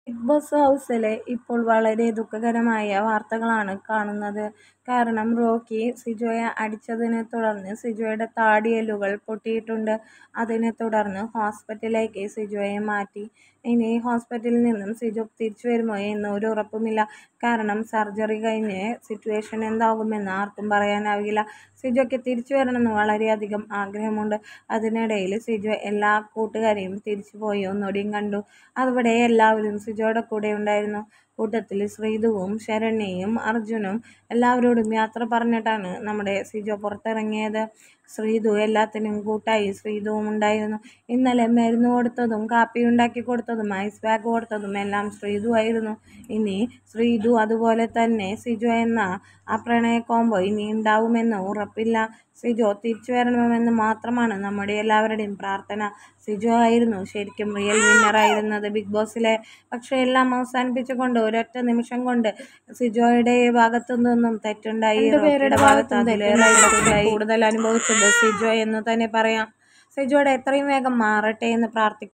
Big boss ഹൗസിലെ ഇപ്പോൾ വളരെ ദുഃഖകരമായ വാർത്തകളാണ് കാണുന്നത്. കാരണം റോക്കി സിജോയെ അടിച്ചതിനെ തുടർന്ന് സിജോയുടെ താടിയെല്ലുകൾ പൊട്ടിയിട്ടുണ്ട്. അതിനെ തുടർന്ന് ഹോസ്പിറ്റലിലേക്ക് സിജോയെ മാറ്റി. ഇനി ഹോസ്പിറ്റലിൽ നിന്നും സിജോ തിരിച്ചു വരുമോ എന്ന് ഒരു ഉറപ്പുമില്ല. കാരണം സർജറി കഴിഞ്ഞ് സിറ്റുവേഷൻ എന്താകുമെന്ന് ആർക്കും പറയാനാവില്ല. സിജോയ്ക്ക് തിരിച്ചു വരണമെന്ന് വളരെയധികം ആഗ്രഹമുണ്ട്. അതിനിടയിൽ സിജോ എല്ലാ കൂട്ടുകാരെയും തിരിച്ചു പോയി ഒന്നുകൂടിയും കണ്ടു. അവിടെ എല്ലാവരും സിജോയുടെ കൂടെ ഉണ്ടായിരുന്നു. കൂട്ടത്തിൽ ശ്രീധുവും ശരണ്യയും അർജുനും എല്ലാവരോടും യാത്ര പറഞ്ഞിട്ടാണ് നമ്മുടെ സിജോ പുറത്തിറങ്ങിയത്. ശ്രീധു എല്ലാത്തിനും കൂട്ടായി ശ്രീധുവും ഉണ്ടായിരുന്നു. ഇന്നലെ മരുന്ന് കൊടുത്തതും കാപ്പി ഉണ്ടാക്കി കൊടുത്തതും ഐസ് ബാഗ് കൊടുത്തതും എല്ലാം ശ്രീധു ആയിരുന്നു. ഇനി ശ്രീധു അതുപോലെ തന്നെ സിജോ എന്ന ആ പ്രണയ കോംബോ ഇനി ഉണ്ടാവുമെന്ന് ഉറപ്പില്ല. സിജോ തിരിച്ചു വരണമെന്ന് മാത്രമാണ് നമ്മുടെ എല്ലാവരുടെയും പ്രാർത്ഥന. സിജോ ആയിരുന്നു ശരിക്കും റിയൽ വിന്നറായിരുന്നത് ബിഗ് ബോസിലെ. പക്ഷെ എല്ലാം അവസാനിപ്പിച്ചുകൊണ്ട് ഒരൊറ്റ നിമിഷം കൊണ്ട് സിജോയുടെ ഭാഗത്തു നിന്നും തെറ്റുണ്ടായി. രണ്ടുപേരുടെ ഭാഗത്ത് കൂടുതൽ അനുഭവിച്ചത് സിജോ എന്ന് തന്നെ പറയാം. സിജോയുടെ എത്രയും വേഗം മാറട്ടെ എന്ന് പ്രാർത്ഥിക്കുന്നു.